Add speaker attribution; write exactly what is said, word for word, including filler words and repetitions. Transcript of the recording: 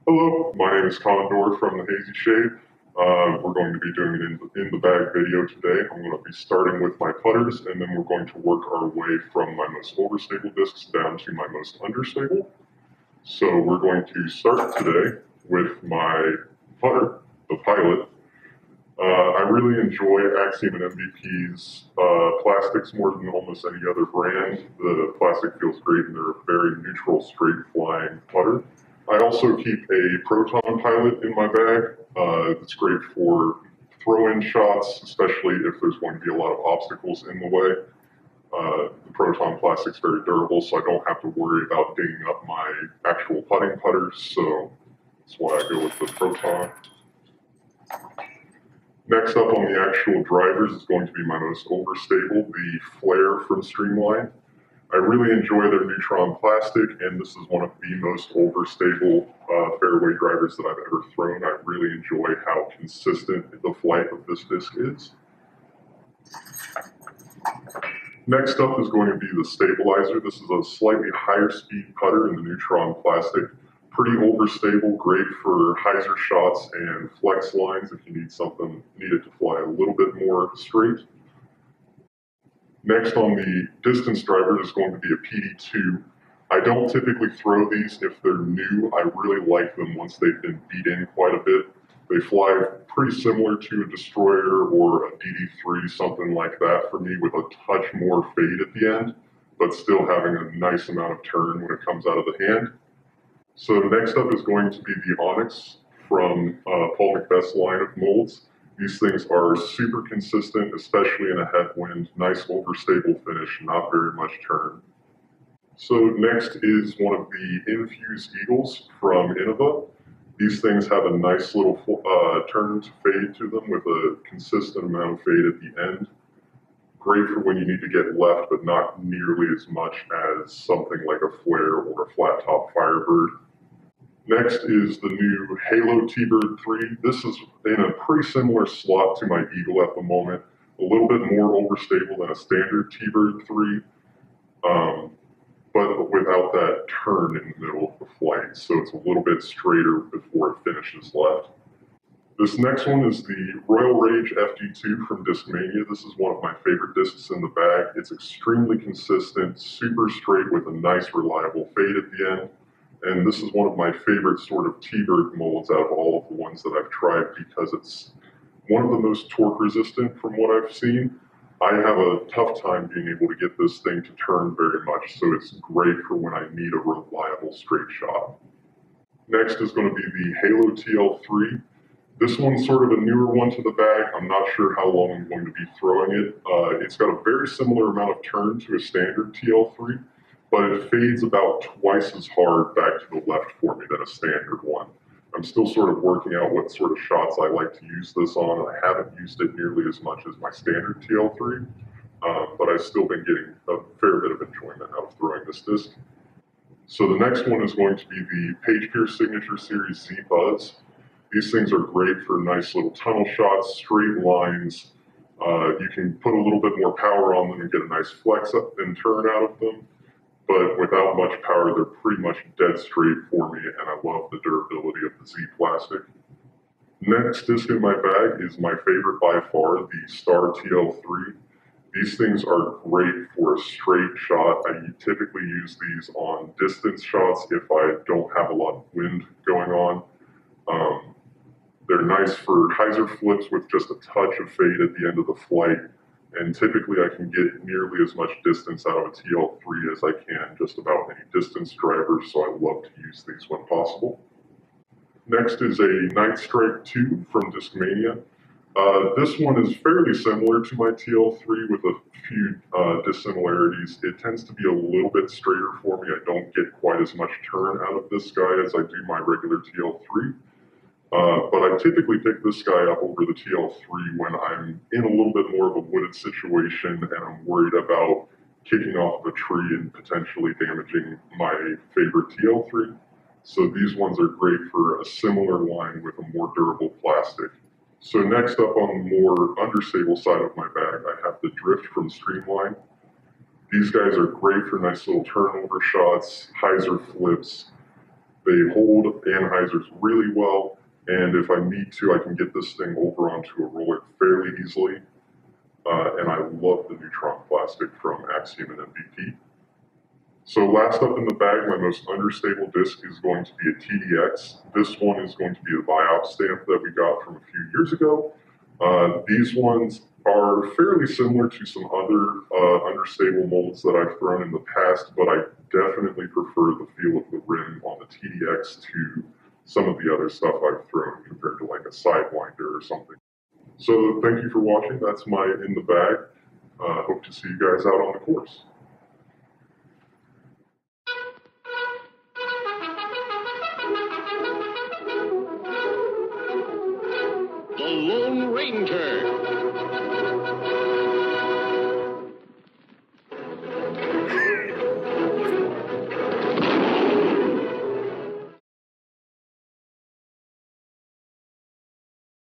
Speaker 1: Hello, my name is Condor from the Hazy Shade. Uh, we're going to be doing an in, in the bag video today. I'm going to be starting with my putters, and then we're going to work our way from my most overstable discs down to my most understable. So we're going to start today with my putter, the Pilot. Uh, I really enjoy Axiom and M V P's uh, plastics more than almost any other brand. The plastic feels great, and they're a very neutral, straight flying putter. I also keep a Proton Pilot in my bag. Uh, it's great for throw-in shots, especially if there's going to be a lot of obstacles in the way. Uh, the Proton plastic's very durable, so I don't have to worry about dinging up my actual putting putters, so that's why I go with the Proton. Next up on the actual drivers is going to be my most overstable, the Flare from Streamline. I really enjoy their Neutron plastic, and this is one of the most overstable uh, fairway drivers that I've ever thrown. I really enjoy how consistent the flight of this disc is. Next up is going to be the Stabilizer. This is a slightly higher speed putter in the Neutron plastic. Pretty overstable, great for hyzer shots and flex lines if you need something, need it to fly a little bit more straight. Next on the distance driver is going to be a P D two. I don't typically throw these if they're new. I really like them once they've been beat in quite a bit. They fly pretty similar to a Destroyer or a D D three, something like that for me, with a touch more fade at the end, but still having a nice amount of turn when it comes out of the hand. So next up is going to be the Onyx from uh, Paul McBeth's line of molds. These things are super consistent, especially in a headwind. Nice overstable finish, not very much turn. So next is one of the Infuse Eagles from Innova. These things have a nice little uh, turn to fade to them with a consistent amount of fade at the end. Great for when you need to get left, but not nearly as much as something like a Flare or a flat top Firebird. Next is the new Halo T-Bird three. This is in a pretty similar slot to my Eagle at the moment. A little bit more overstable than a standard T-Bird three, um, but without that turn in the middle of the flight, so it's a little bit straighter before it finishes left. This next one is the Royal Rage F G two from Discmania. This is one of my favorite discs in the bag. It's extremely consistent, super straight with a nice reliable fade at the end. And this is one of my favorite sort of T-Bird molds out of all of the ones that I've tried because it's one of the most torque resistant from what I've seen. I have a tough time being able to get this thing to turn very much, so it's great for when I need a reliable straight shot. Next is going to be the Halo T L three. This one's sort of a newer one to the bag. I'm not sure how long I'm going to be throwing it. Uh, it's got a very similar amount of turn to a standard T L three. But it fades about twice as hard back to the left for me than a standard one. I'm still sort of working out what sort of shots I like to use this on. I haven't used it nearly as much as my standard T L three, um, but I've still been getting a fair bit of enjoyment out of throwing this disc. So the next one is going to be the Page Pierce Signature Series Z Buzz. These things are great for nice little tunnel shots, straight lines. Uh, you can put a little bit more power on them and get a nice flex up and turn out of them. But without much power, they're pretty much dead straight for me, and I love the durability of the Z plastic. Next disc in my bag is my favorite by far, the Star T L three. These things are great for a straight shot. I typically use these on distance shots if I don't have a lot of wind going on. Um, they're nice for hyzer flips with just a touch of fade at the end of the flight. And typically I can get nearly as much distance out of a T L three as I can just about any distance driver, so I love to use these when possible. Next is a Night Strike two from Discmania. Uh, this one is fairly similar to my T L three with a few uh, dissimilarities. It tends to be a little bit straighter for me. I don't get quite as much turn out of this guy as I do my regular T L three. Uh, but I typically pick this guy up over the T L three when I'm in a little bit more of a wooded situation and I'm worried about kicking off a tree and potentially damaging my favorite T L three. So these ones are great for a similar line with a more durable plastic. So next up on the more understable side of my bag, I have the Drift from Streamline. These guys are great for nice little turnover shots, hyzer flips. They hold anhyzers really well, and if I need to, I can get this thing over onto a roller fairly easily. Uh, and I love the Neutron plastic from Axiom and M V P. So last up in the bag, my most understable disc is going to be a T D X. This one is going to be a Biop stamp that we got from a few years ago. Uh, these ones are fairly similar to some other uh, understable molds that I've thrown in the past, but I definitely prefer the feel of the rim on the T D X to some of the other stuff I've thrown compared to like a Sidewinder or something. So thank you for watching. That's my in the bag. Uh, hope to see you guys out on the course.